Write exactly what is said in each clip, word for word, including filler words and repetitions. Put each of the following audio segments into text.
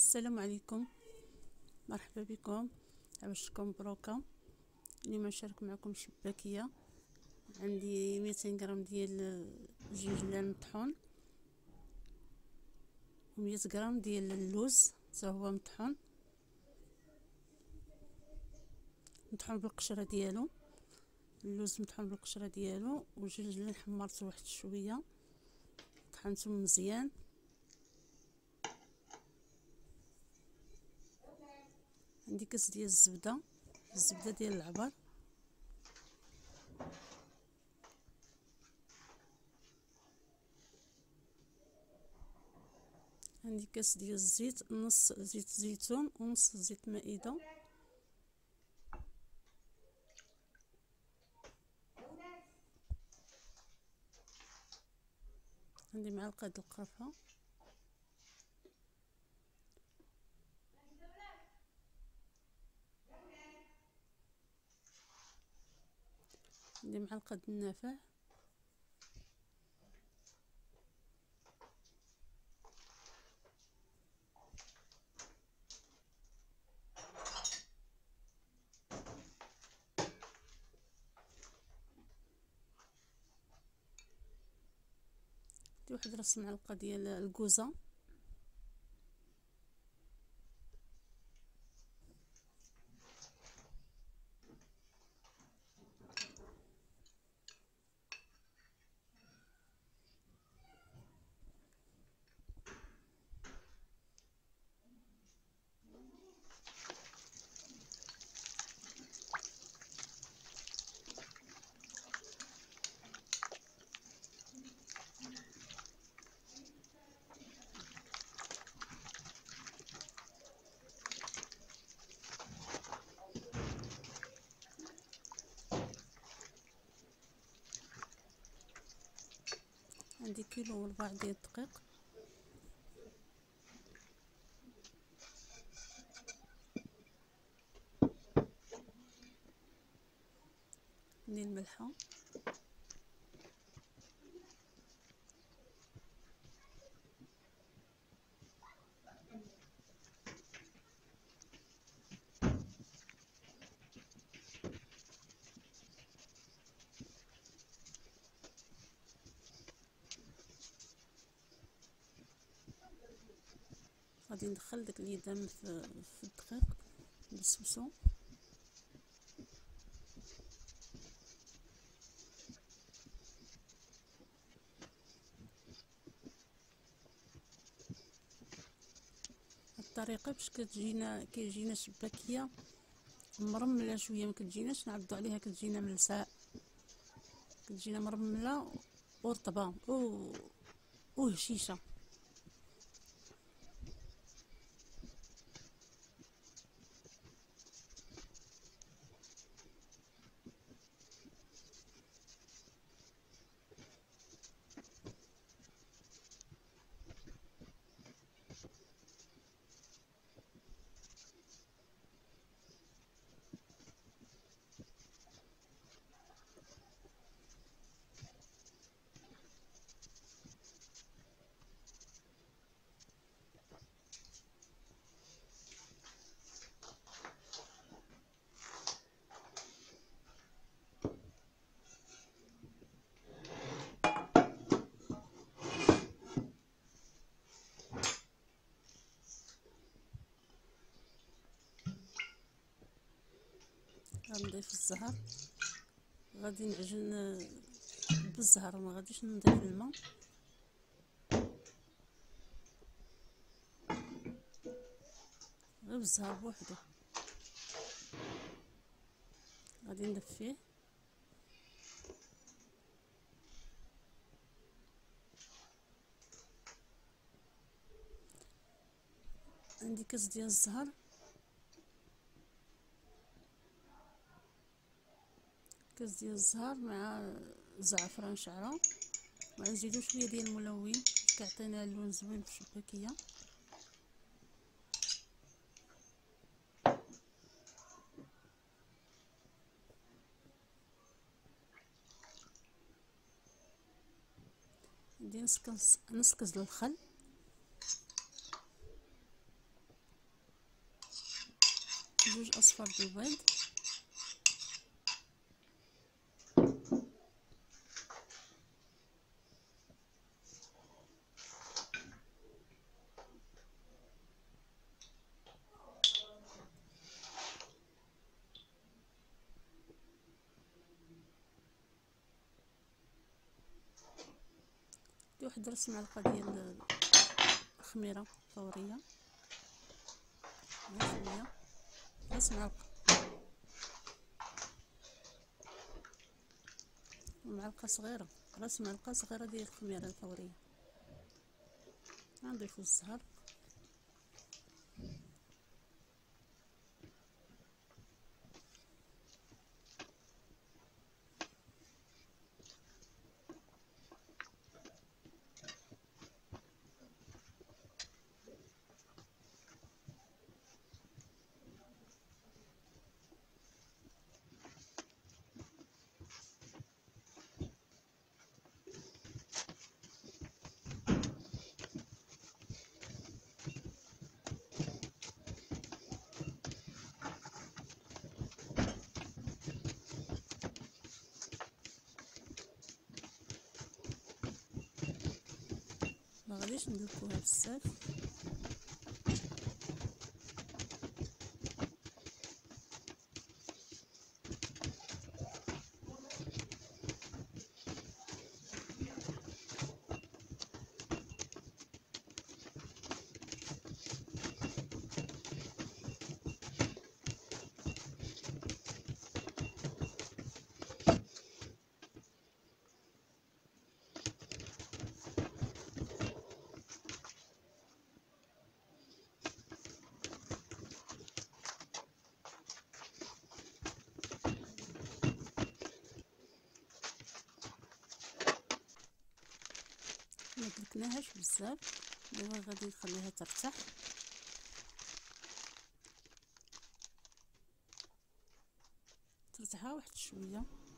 السلام عليكم، مرحبا بكم. عواشركم بروكا. اليوم نشارك معكم شباكيه. عندي مئتين غرام ديال الجنجلان مطحون، ومية غرام ديال اللوز حتى هو مطحون مطحون بالقشره ديالو. اللوز مطحون بالقشره ديالو، والجنجلان حمرته واحد شويه، طحنته مزيان. عندي كاس ديال الزبده الزبده ديال العبر، عندي كاس ديال الزيت، نص زيت زيتون ونص زيت مائده، عندي معلقه د القرفه، عندي معلقه د النافع، واحد راس معلقه ديال الكوزه، عندي كيلو وربع ديال الدقيق، عندي الملحه، غادي ندخل داك اليدام في, في الدقيق بالسوسو، الطريقه باش كتجينا كيجينا شباكيه مرمله شويه، ما كتجيناش نعضوا عليها، كتجينا ملساء، كتجينا مرمله ورطبه وهشيشه. غنضيف الزهر، غادي نعجن بالزهر، ما غاديش نضيف الماء. غير بالزهر بوحدو غادي ندفيه. عندي كاس ديال الزهر، كاس ديال الزهر مع زعفران شعره، وغنزيدو شويه ديال الملون باش كيعطينا لون زوين في الشباكيه. عندي نص كاس نص كاس الخل، جوج اصفار د البيض. واحد ربع معلقه ديال الخميره فوريه، شويه ربع معلقه، معلقه صغيره ربع معلقه صغيره ديال الخميره الفوريه. غنضيفو الزهر، ما غاديش ندلكوها بزاف. ما دلكناهاش بزاف، دابا غادي نخليها ترتاح. ترتاح واحد شويه.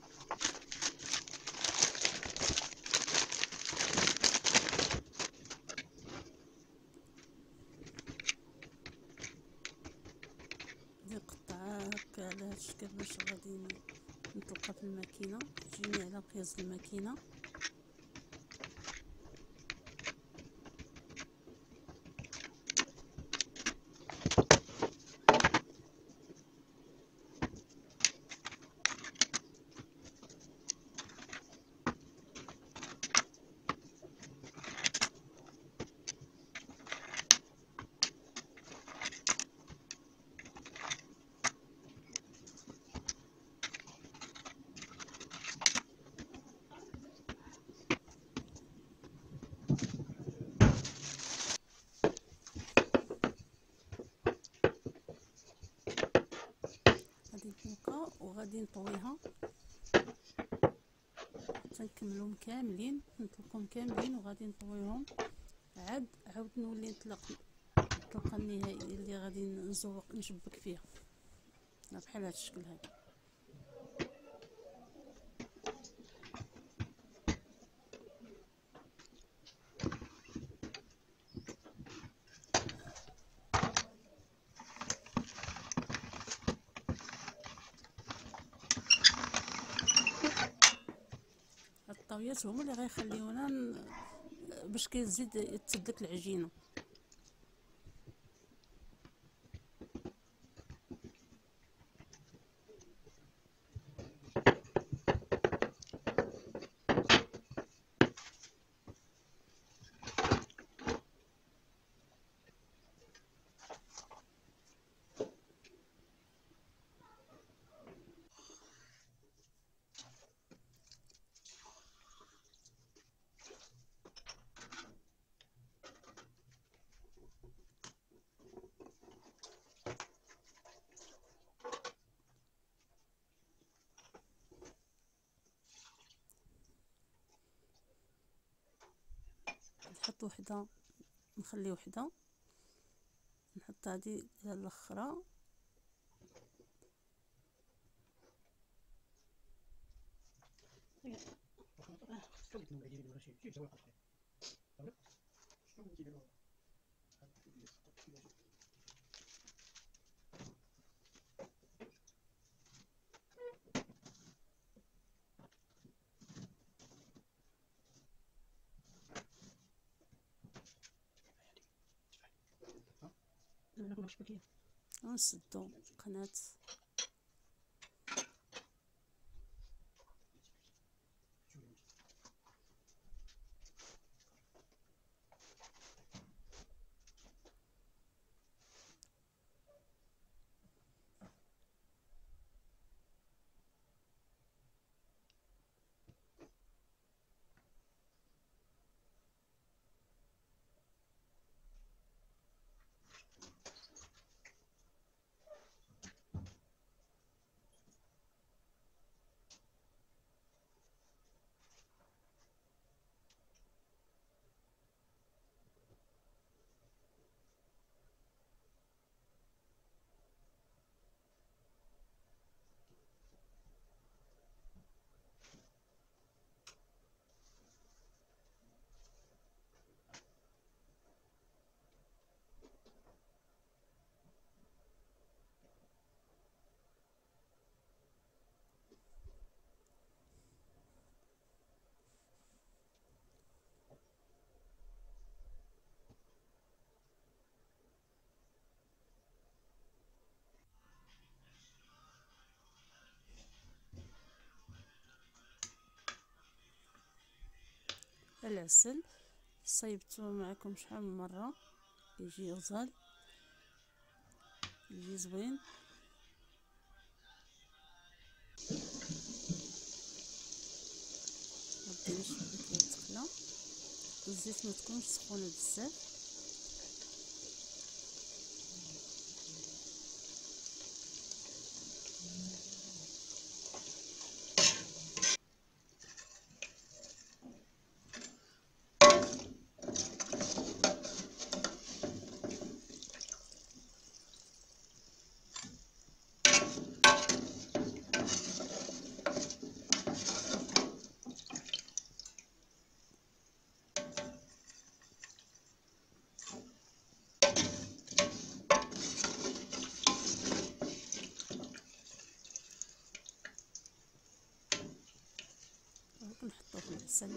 ندير قطعه هكا على هاد الشكل باش غادي نطلقها في الماكينه، تجيني على قياس الماكينه. غادي نفوقها وغادي نطويها حتى نكملهم كاملين، نطلقهم كاملين وغادي نطويهم. عاد عاود نولي نطلق الطلقه النهائيه اللي غادي نزوق نشبك فيها بحال هذا الشكل هذا. الطاويات هما اللي غيخليونا باش كيزيد تسلك العجينه. نحط وحده، نخلي وحده، نحط هذه الاخرى. ونسدو القناة. العسل صيبته معكم شحال من مره، يجي غزال، يجي زوين. غادي نشبك ليه التقله. الزيت ما تكونش سخونه بزاف. ونحطوه في العسل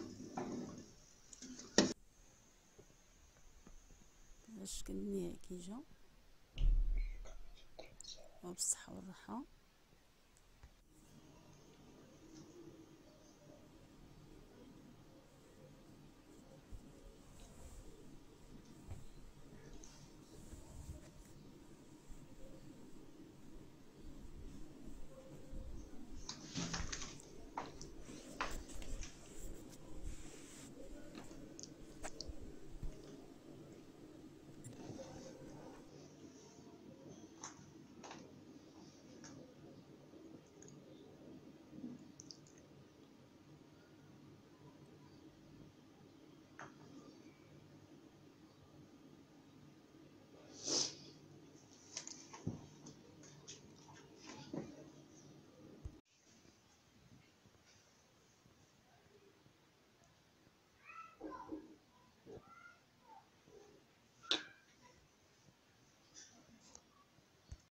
باش كنيه كي جا، وبالصحه والراحه.